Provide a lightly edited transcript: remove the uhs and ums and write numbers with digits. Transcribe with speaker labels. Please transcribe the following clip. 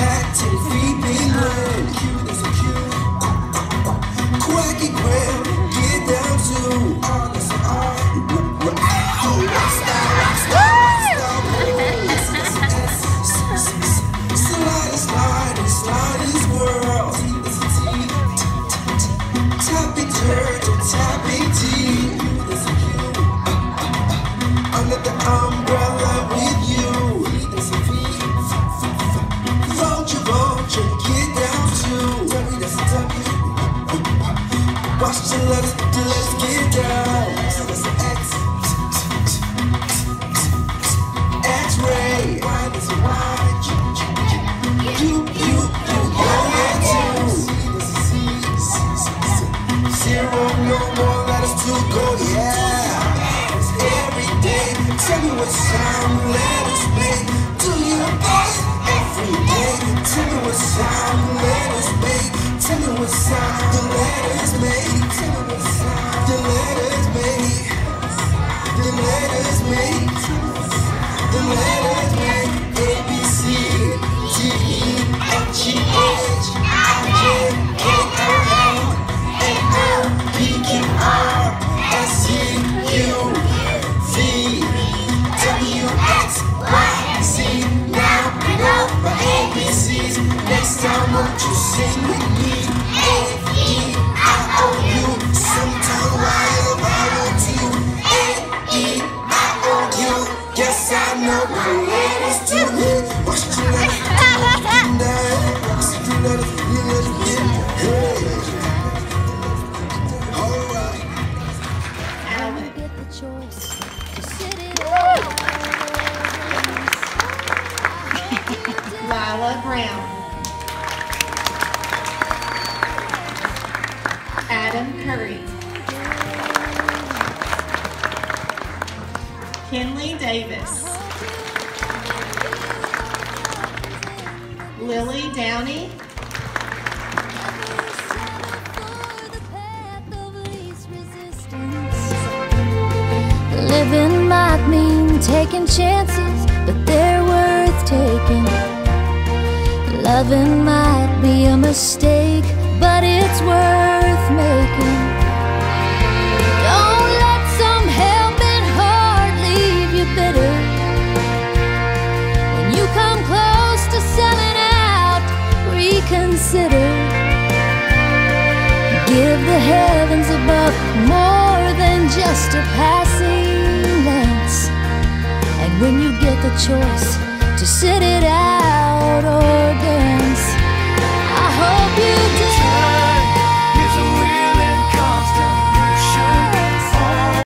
Speaker 1: acting free, being real. Quacky grill, get down to sliding squirrel. Tappy turtle, tappy tea. Under the umbrella with you. Vulture, get down to. Watch the let's get down. X-ray. You go into zero, no more letters to go, yeah. Every day, tell me what sound letters make. Do you best every day? Tell me what sound letters make. Tell me what sound the letters make. Tell me what sound the letters make. The letters make. The letters make. A, B, C, D, E, F, G, H, I, J, K, L, M, N, O, P, Q, R, S, T, U, V, W, X, Y, Z. Now we know my ABCs. Next time won't you sing with me? A, E, I, O, U. Sometime while I want you. A, E, I, O, U. Yes, I know what ladies do. Watch the letters,
Speaker 2: Lila Brown, Adam Curry, Kinley Davis, Lily Downey,
Speaker 3: Living might mean taking chances, but they're worth taking. Loving might be a mistake, but it's worth making. Don't let some helping heart leave you bitter. When you come close to selling out, reconsider. Give the heavens above more than just a passing glance. And when you get the choice to sit it out or dance,